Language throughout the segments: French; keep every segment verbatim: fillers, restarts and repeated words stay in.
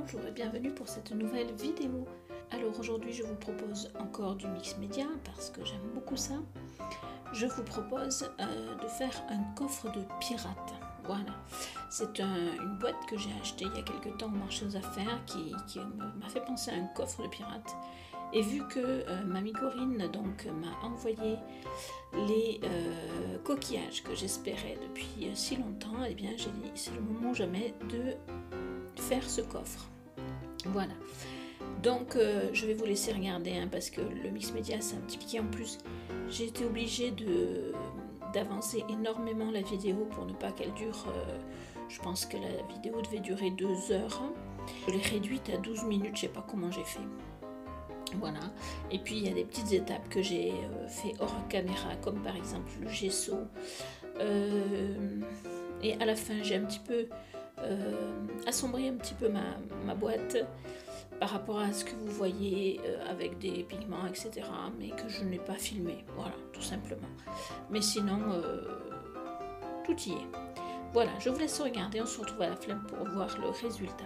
bonjour et bienvenue pour cette nouvelle vidéo. Alors aujourd'hui je vous propose encore du mix média parce que j'aime beaucoup ça. Je vous propose euh, de faire un coffre de pirate. Voilà, c'est un, une boîte que j'ai achetée il y a quelques temps au marché aux affaires qui, qui m'a fait penser à un coffre de pirate. Et vu que euh, Mamie Corinne donc m'a envoyé les euh, coquillages que j'espérais depuis euh, si longtemps, et eh bien j'ai dit c'est le moment jamais de faire ce coffre. Voilà. Donc euh, je vais vous laisser regarder hein, parce que le mix média c'est un petit piqué en plus. J'ai été obligée de d'avancer énormément la vidéo pour ne pas qu'elle dure. Euh, je pense que la vidéo devait durer deux heures. Je l'ai réduite à douze minutes, je sais pas comment j'ai fait. Voilà. Et puis il y a des petites étapes que j'ai euh, fait hors caméra, comme par exemple le gesso. Euh, et à la fin j'ai un petit peu euh, assombri un petit peu ma, ma boîte par rapport à ce que vous voyez euh, avec des pigments, et cetera. Mais que je n'ai pas filmé, voilà, tout simplement. Mais sinon, euh, tout y est. Voilà, je vous laisse regarder, on se retrouve à la flemme pour voir le résultat.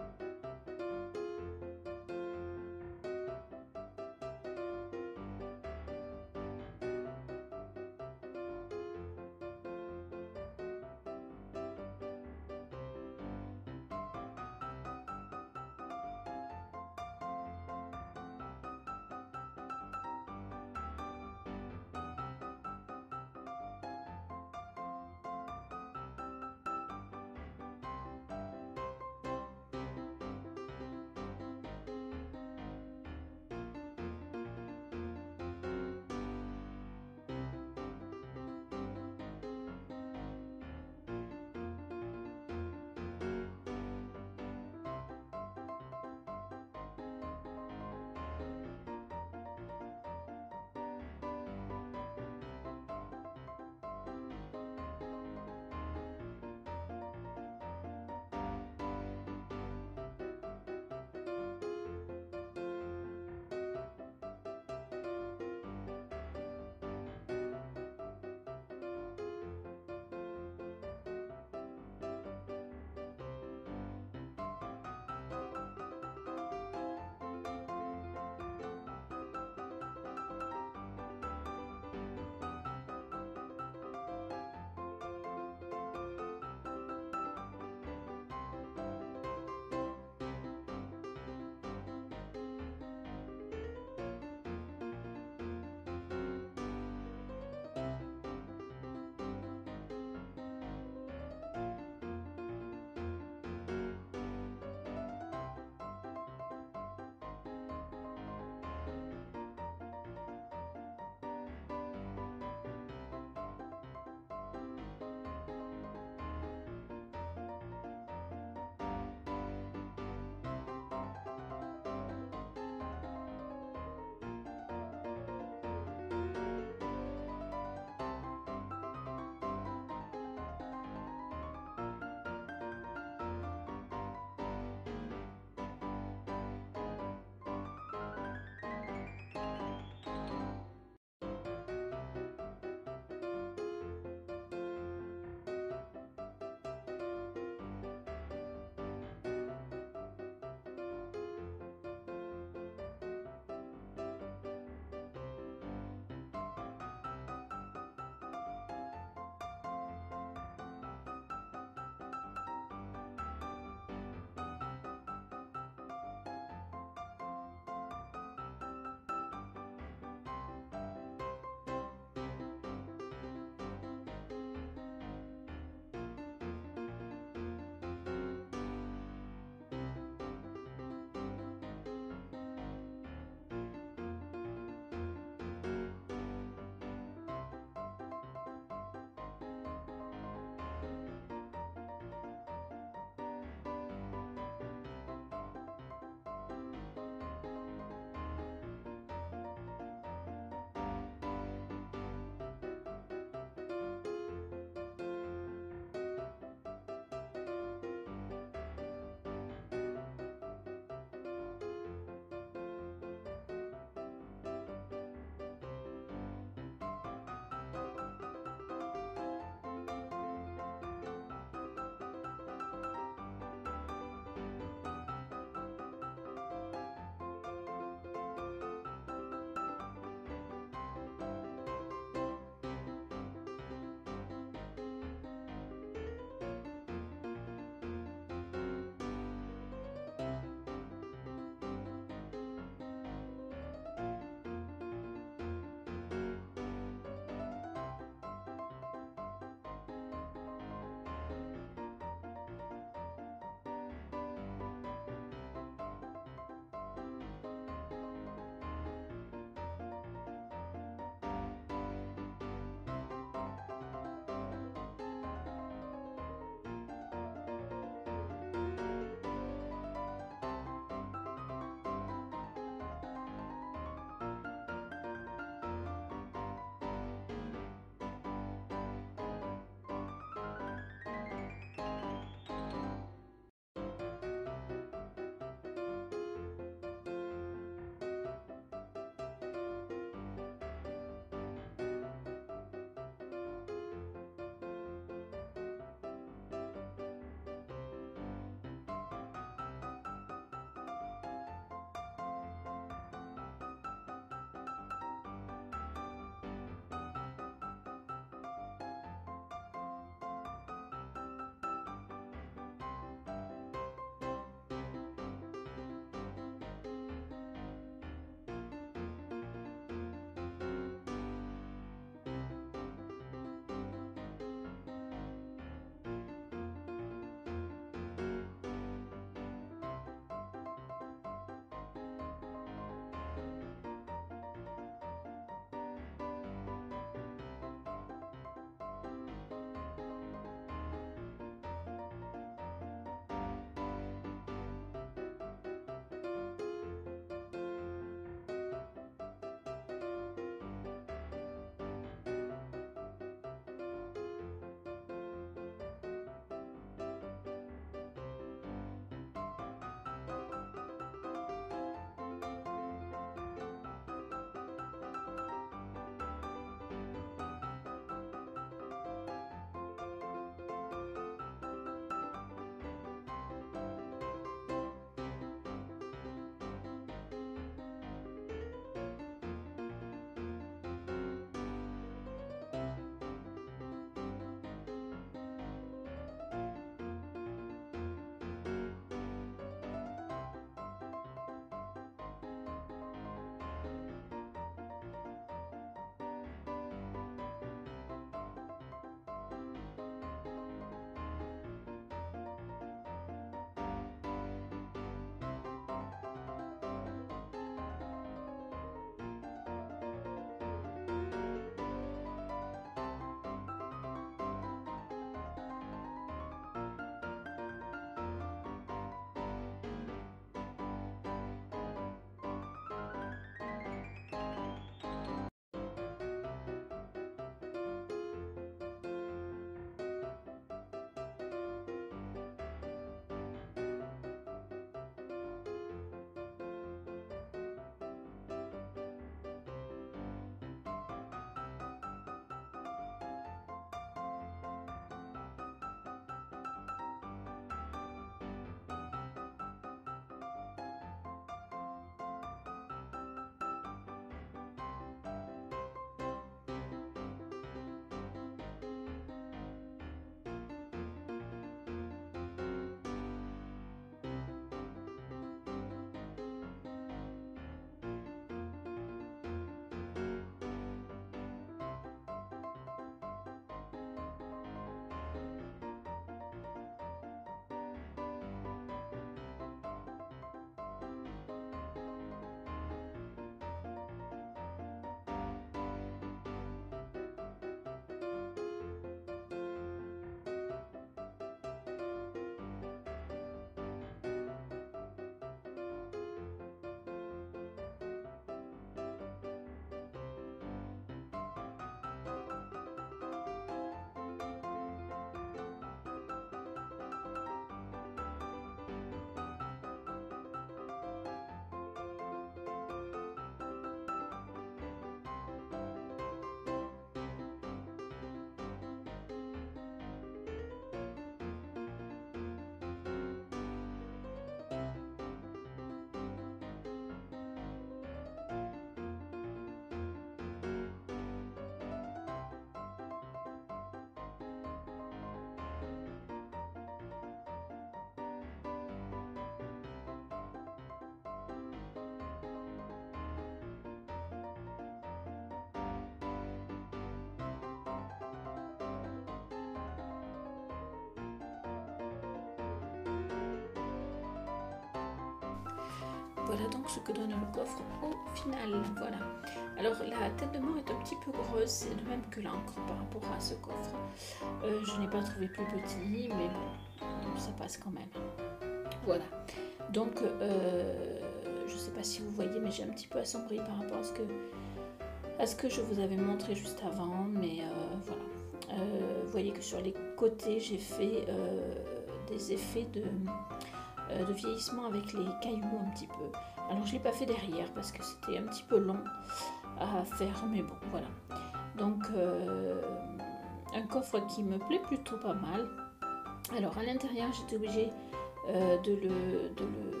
voilà donc ce que donne le coffre au final, voilà. Alors la tête de mort est un petit peu grosse, c'est de même que l'encre par rapport à ce coffre. Euh, je n'ai pas trouvé plus petit, mais bon, ça passe quand même. Voilà, donc euh, je ne sais pas si vous voyez, mais j'ai un petit peu assombri par rapport à ce que, à ce que je vous avais montré juste avant, mais euh, voilà. Euh, vous voyez que sur les côtés, j'ai fait euh, des effets de... de vieillissement avec les cailloux un petit peu. Alors je ne l'ai pas fait derrière parce que c'était un petit peu long à faire, mais bon voilà. Donc euh, un coffre qui me plaît plutôt pas mal. Alors à l'intérieur j'étais obligée euh, de le, de le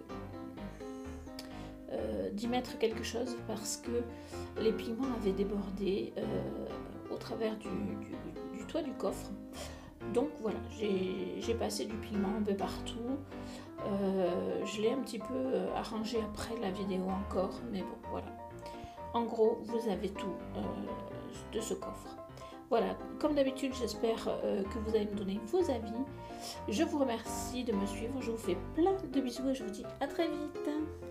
euh, d'y mettre quelque chose parce que les pigments avaient débordé euh, au travers du, du, du toit du coffre. Donc voilà, j'ai passé du pigment un peu partout. Euh, je l'ai un petit peu arrangé après la vidéo encore, mais bon, voilà. En gros, vous avez tout euh, de ce coffre. Voilà, comme d'habitude, j'espère euh, que vous allez me donner vos avis. Je vous remercie de me suivre, je vous fais plein de bisous et je vous dis à très vite.